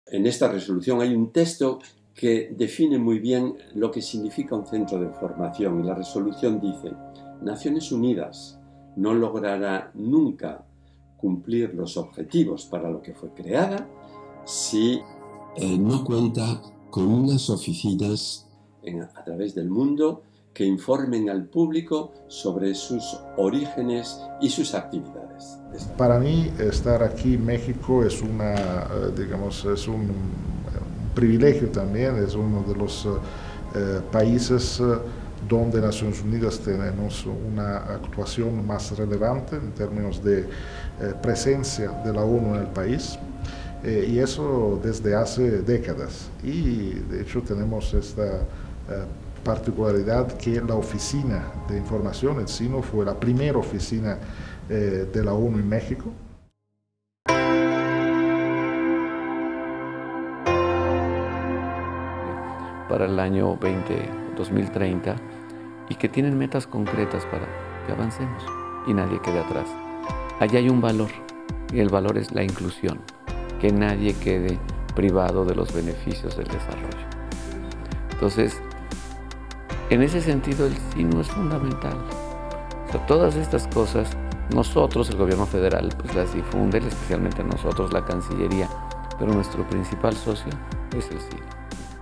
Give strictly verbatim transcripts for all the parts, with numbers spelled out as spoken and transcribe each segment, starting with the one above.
En esta resolución hay un texto que define muy bien lo que significa un centro de formación, y la resolución dice: Naciones Unidas no logrará nunca cumplir los objetivos para lo que fue creada si eh, no cuenta con unas oficinas en, a través del mundo que informen al público sobre sus orígenes y sus actividades. Para mí, estar aquí en México es una, digamos, es un, un privilegio también, es uno de los eh, países donde Naciones Unidas tenemos una actuación más relevante en términos de eh, presencia de la ONU en el país, eh, y eso desde hace décadas. Y de hecho tenemos esta eh, particularidad que la oficina de información, el SINO, fue la primera oficina eh, de la ONU en México. Para el año dos mil treinta, y que tienen metas concretas para que avancemos y nadie quede atrás. Allí hay un valor, y el valor es la inclusión, que nadie quede privado de los beneficios del desarrollo. Entonces, en ese sentido, el SINO es fundamental. O sea, todas estas cosas, nosotros, el gobierno federal, pues las difunde, especialmente nosotros, la Cancillería, pero nuestro principal socio es el SINO.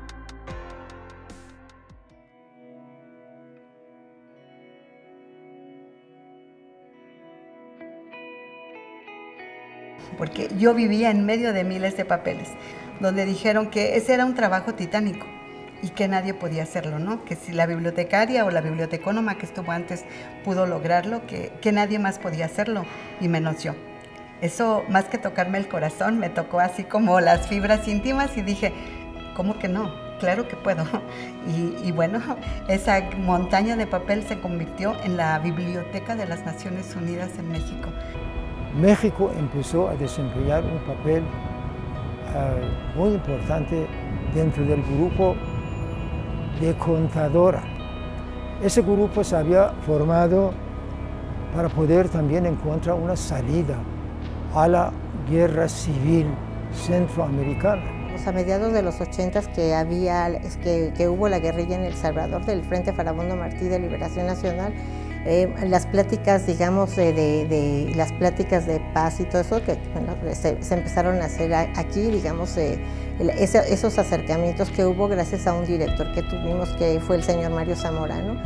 Porque yo vivía en medio de miles de papeles, donde dijeron que ese era un trabajo titánico y que nadie podía hacerlo, ¿no? Que si la bibliotecaria o la bibliotecónoma que estuvo antes pudo lograrlo, que, que nadie más podía hacerlo, y menos yo. Eso, más que tocarme el corazón, me tocó así como las fibras íntimas y dije, ¿cómo que no? Claro que puedo. Y, y bueno, esa montaña de papel se convirtió en la Biblioteca de las Naciones Unidas en México. México empezó a desempeñar un papel uh, muy importante dentro del grupo de contadora. Ese grupo se había formado para poder también encontrar una salida a la guerra civil centroamericana. A mediados de los ochentas que, había, que, que hubo la guerrilla en El Salvador del Frente Farabundo Martí de Liberación Nacional, Eh, las pláticas, digamos, de, de, de las pláticas de paz y todo eso, que bueno, se, se empezaron a hacer aquí, digamos, eh, ese, esos acercamientos que hubo gracias a un director que tuvimos, que fue el señor Mario Zamorano.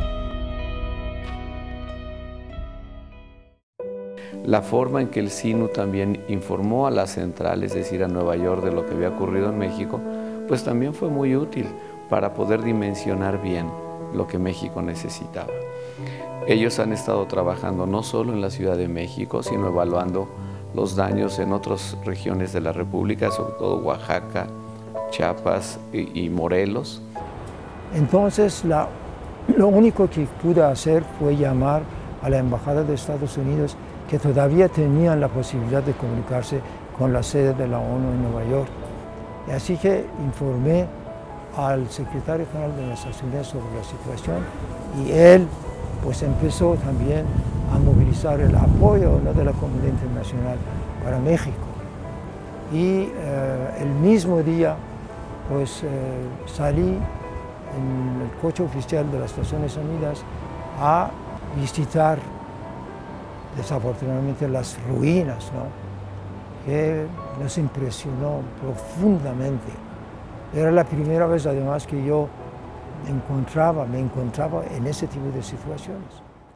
La forma en que el SINO también informó a la central, es decir, a Nueva York, de lo que había ocurrido en México, pues también fue muy útil para poder dimensionar bien lo que México necesitaba. Ellos han estado trabajando no solo en la Ciudad de México, sino evaluando los daños en otras regiones de la República, sobre todo Oaxaca, Chiapas y, y Morelos. Entonces, la, lo único que pude hacer fue llamar a la Embajada de Estados Unidos, que todavía tenían la posibilidad de comunicarse con la sede de la ONU en Nueva York. Y así que informé al secretario general de Naciones Unidas sobre la situación, y él pues empezó también a movilizar el apoyo, ¿no?, de la comunidad internacional para México. Y eh, el mismo día pues eh, salí en el coche oficial de las Naciones Unidas a visitar desafortunadamente las ruinas, ¿no?, que nos impresionó profundamente. Era la primera vez además que yo encontraba, me encontraba en ese tipo de situaciones.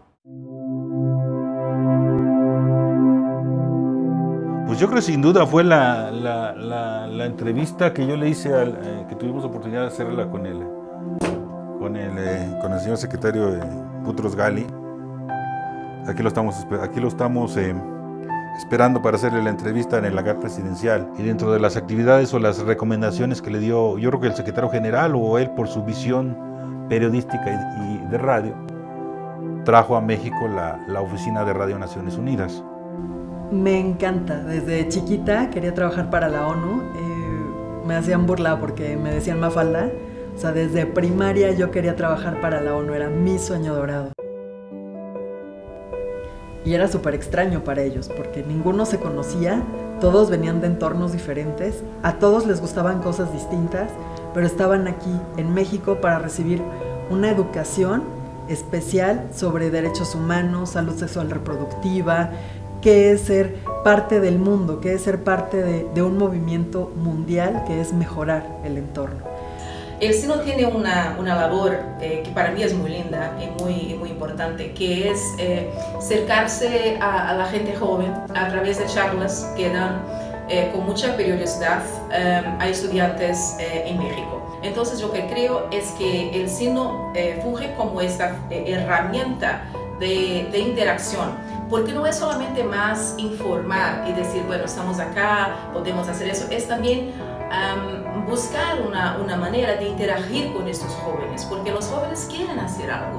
Pues yo creo que sin duda fue la, la, la, la entrevista que yo le hice, al, eh, que tuvimos oportunidad de hacerla con el, con el, eh, con el señor secretario eh, Boutros Ghali. Aquí lo estamos, aquí lo estamos eh, esperando para hacerle la entrevista en el hangar presidencial. Y dentro de las actividades o las recomendaciones que le dio, yo creo que el secretario general o él, por su visión periodística y, y de radio, trajo a México la, la oficina de Radio Naciones Unidas. Me encanta. Desde chiquita quería trabajar para la ONU. Eh, me hacían burla porque me decían Mafalda. O sea, desde primaria yo quería trabajar para la ONU. Era mi sueño dorado. Y era súper extraño para ellos, porque ninguno se conocía, todos venían de entornos diferentes, a todos les gustaban cosas distintas, pero estaban aquí en México para recibir una educación especial sobre derechos humanos, salud sexual reproductiva, qué es ser parte del mundo, qué es ser parte de, de un movimiento mundial que es mejorar el entorno. El Sino tiene una, una labor eh, que para mí es muy linda y muy, muy importante, que es eh, acercarse a, a la gente joven a través de charlas que dan eh, con mucha periodicidad eh, a estudiantes eh, en México. Entonces yo que creo es que el Sino eh, funge como esta eh, herramienta de, de interacción, porque no es solamente más informar y decir, bueno, estamos acá, podemos hacer eso, es también Um, buscar una, una manera de interagir con estos jóvenes, porque los jóvenes quieren hacer algo.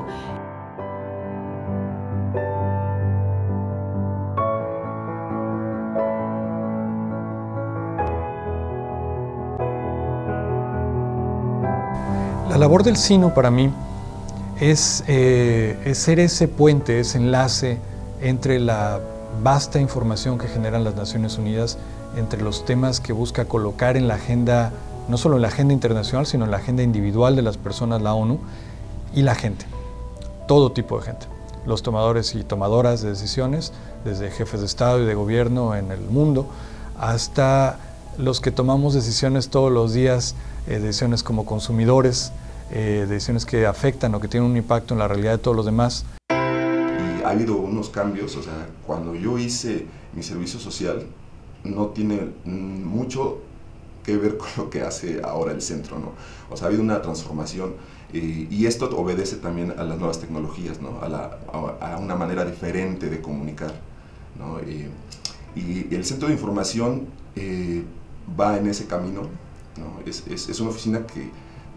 La labor del Sino para mí es, eh, es ser ese puente, ese enlace entre la vasta información que generan las Naciones Unidas, entre los temas que busca colocar en la agenda, no solo en la agenda internacional, sino en la agenda individual de las personas, la ONU, y la gente, todo tipo de gente, los tomadores y tomadoras de decisiones, desde jefes de Estado y de gobierno en el mundo, hasta los que tomamos decisiones todos los días, eh, decisiones como consumidores, eh, decisiones que afectan o que tienen un impacto en la realidad de todos los demás. Y ha habido unos cambios, o sea, cuando yo hice mi servicio social, no tiene mucho que ver con lo que hace ahora el centro, ¿no? O sea, ha habido una transformación eh, y esto obedece también a las nuevas tecnologías, ¿no? A, la, a, a una manera diferente de comunicar, ¿no? Eh, y el centro de información eh, va en ese camino, ¿no? Es, es, es una oficina que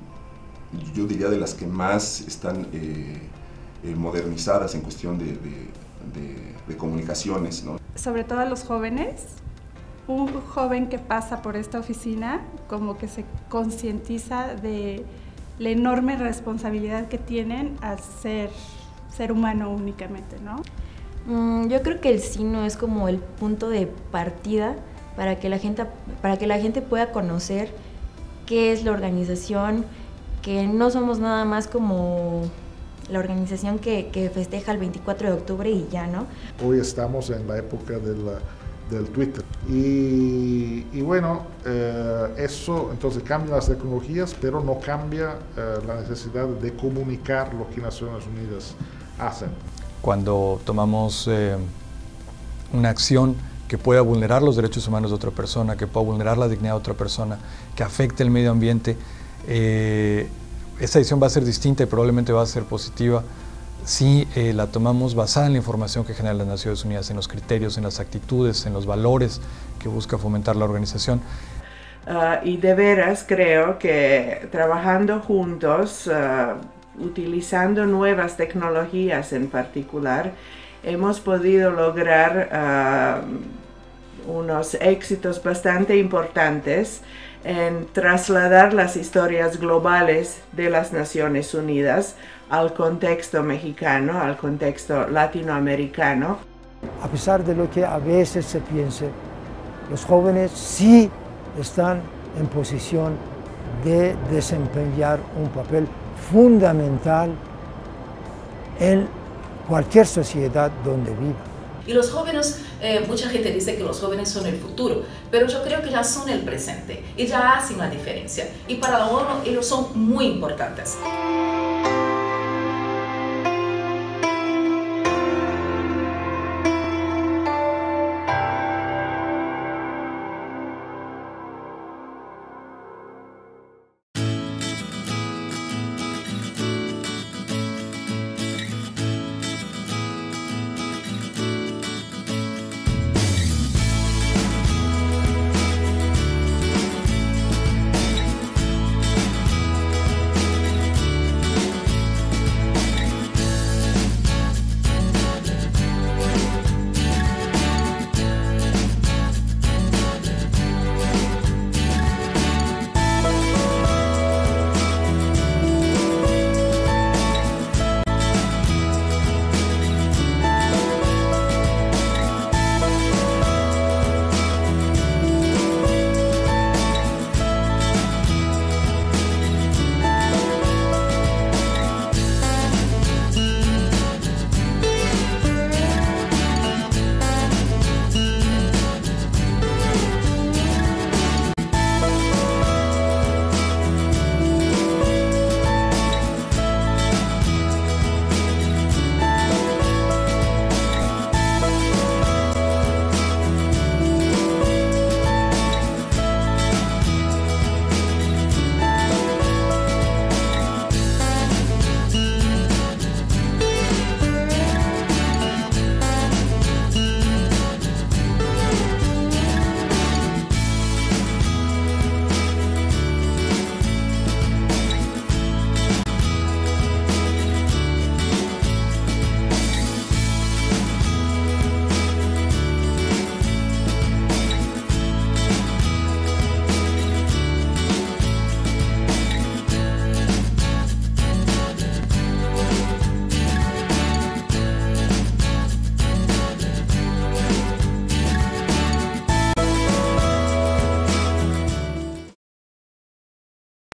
yo diría de las que más están eh, eh, modernizadas en cuestión de, de, de, de comunicaciones, ¿no? Sobre todo a los jóvenes. Un joven que pasa por esta oficina como que se concientiza de la enorme responsabilidad que tienen al ser ser humano únicamente, ¿no? Mm, yo creo que el Sino es como el punto de partida para que la gente, para que la gente pueda conocer qué es la organización, que no somos nada más como la organización que, que festeja el veinticuatro de octubre y ya, ¿no? Hoy estamos en la época de la del Twitter. Y, y bueno, eh, eso entonces cambia las tecnologías, pero no cambia eh, la necesidad de comunicar lo que Naciones Unidas hacen. Cuando tomamos eh, una acción que pueda vulnerar los derechos humanos de otra persona, que pueda vulnerar la dignidad de otra persona, que afecte el medio ambiente, eh, esa decisión va a ser distinta y probablemente va a ser positiva si eh, la tomamos basada en la información que generan las Naciones Unidas, en los criterios, en las actitudes, en los valores que busca fomentar la organización. Uh, y de veras creo que trabajando juntos, uh, utilizando nuevas tecnologías en particular, hemos podido lograr uh, unos éxitos bastante importantes en trasladar las historias globales de las Naciones Unidas al contexto mexicano, al contexto latinoamericano. A pesar de lo que a veces se piense, los jóvenes sí están en posición de desempeñar un papel fundamental en cualquier sociedad donde viva. Y los jóvenes, eh, mucha gente dice que los jóvenes son el futuro, pero yo creo que ya son el presente y ya hacen la diferencia. Y para la ONU ellos son muy importantes.